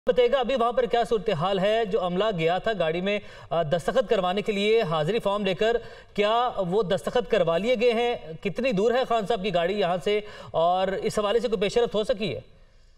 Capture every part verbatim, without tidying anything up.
बताइएगा अभी वहां पर क्या सूरत हाल है। जो अमला गया था गाड़ी में दस्तखत करवाने के लिए हाजिरी फॉर्म लेकर, क्या वो दस्तखत करवा लिए गए हैं? कितनी दूर है खान साहब की गाड़ी यहां से, और इस हवाले से कोई पेशरफ्त हो सकी है?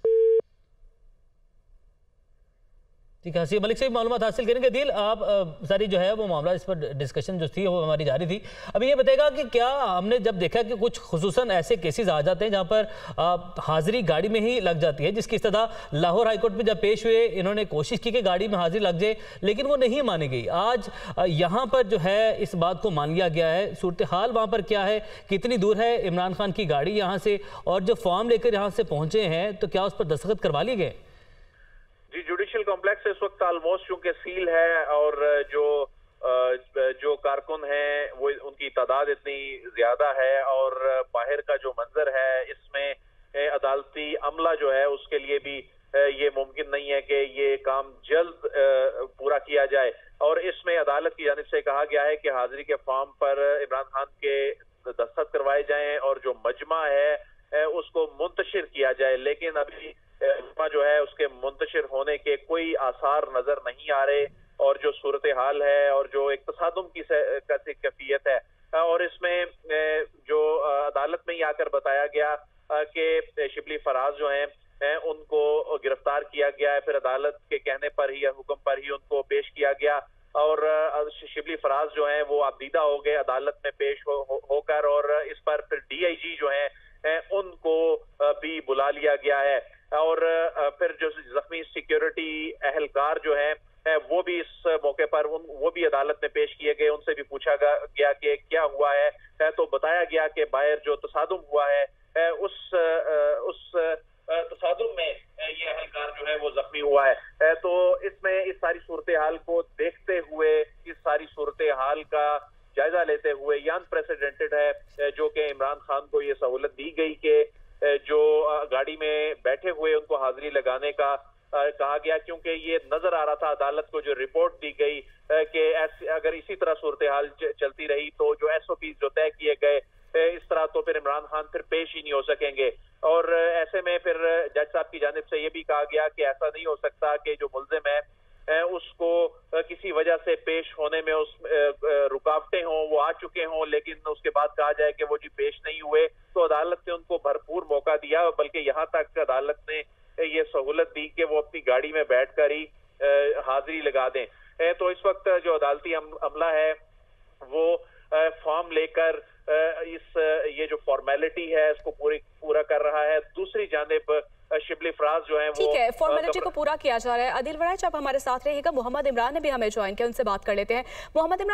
ठीक है, हसीब मलिक से भी मालूमात हासिल करेंगे। दिल, आप सारी जो है वो मामला इस पर डिस्कशन जो थी वो हमारी जारी थी। अभी ये बताएगा कि क्या हमने जब देखा कि कुछ खुसूसन ऐसे केसेस आ जाते हैं जहां पर आ, हाजिरी गाड़ी में ही लग जाती है, जिसकी इस्तदा लाहौर हाईकोर्ट में जब पेश हुए, इन्होंने कोशिश की कि गाड़ी में हाजिरी लग जाए, लेकिन वो नहीं मानी गई। आज यहाँ पर जो है इस बात को मान लिया गया है। सूरत हाल वहाँ पर क्या है, कितनी दूर है इमरान खान की गाड़ी यहाँ से, और जो फॉर्म लेकर यहाँ से पहुँचे हैं तो क्या उस पर दस्तखत करवा लिए गए? जी, जुडिशियल कॉम्प्लेक्स इस वक्त ऑलमोस्ट चूंकि सील है और जो जो कारकुन हैं वो उनकी तादाद इतनी ज्यादा है, और बाहर का जो मंजर है इसमें अदालती अमला जो है उसके लिए भी ये मुमकिन नहीं है कि ये काम जल्द पूरा किया जाए। और इसमें अदालत की जानिब से कहा गया है कि हाजिरी के फॉर्म पर इमरान खान के दस्तखत करवाए जाएं और जो मजमा है उसको मुंतशिर किया जाए, लेकिन अभी जो है उसके मुंतशिर होने के कोई आसार नजर नहीं आ रहे। और जो सूरत हाल है और जो एक तसादुम की कैफियत है, और इसमें जो अदालत में ही आकर बताया गया कि शिबली फराज जो हैं उनको गिरफ्तार किया गया है, फिर अदालत के कहने पर ही या हुक्म पर ही उनको पेश किया गया, और शिबली फराज जो हैं वो आबदीदा हो गए अदालत में पेश हो, हो, होकर, और इस पर फिर डी आई जी जो हैं उनको भी बुला लिया गया है। और फिर जो जख्मी सिक्योरिटी एहलकार जो है वो भी इस मौके पर उन वो भी अदालत में पेश किए गए, उनसे भी पूछा गया कि क्या हुआ है, तो बताया गया कि बाहर जो तसादुम हुआ है उस उस तसादुम में ये एहलकार जो है वो जख्मी हुआ है। तो इसमें इस सारी सूरत हाल को देखते हुए, इस सारी सूरत हाल का जायजा लेते हुए, ये अनप्रेसिडेंटेड है जो कि इमरान खान को ये सहूलत दी गई कि जो गाड़ी में बैठे हुए उनको हाजिरी लगाने का कहा गया, क्योंकि ये नजर आ रहा था अदालत को जो रिपोर्ट दी गई कि अगर इसी तरह सूरत हाल चलती रही तो जो एस ओ पी जो तय किए गए इस तरह, तो फिर इमरान खान फिर पेश ही नहीं हो सकेंगे। और ऐसे में फिर जज साहब की जानिब से ये भी कहा गया कि ऐसा नहीं हो सकता कि जो मुल्जिम है उसको किसी वजह से पेश होने में उस रुकावटें हों, वो आ चुके हों, लेकिन उसके बाद कहा जाए कि वो जी पेश नहीं हुए, तो अदालत ने उनको भरपूर मौका दिया, बल्कि यहाँ तक अदालत ने ये सहूलत दी कि वो अपनी गाड़ी में बैठकर ही हाजिरी लगा दें। तो इस वक्त जो अदालती अमला है वो फॉर्म लेकर इस ये जो फॉर्मेलिटी है इसको पूरी पूरा कर रहा है। दूसरी जानिब शिबली फराज जो है वो ठीक है, फॉर्मेलिटी को पूरा किया जा रहा है। आदिल वराइच आप हमारे साथ रहिएगा। मोहम्मद इमरान ने भी हमें ज्वाइन किया, उनसे बात कर लेते हैं। मोहम्मद इमरान